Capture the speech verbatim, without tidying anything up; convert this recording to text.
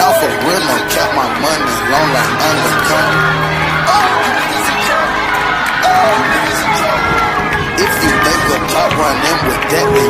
off a real and kept my money long like undercover. If you think about running with that,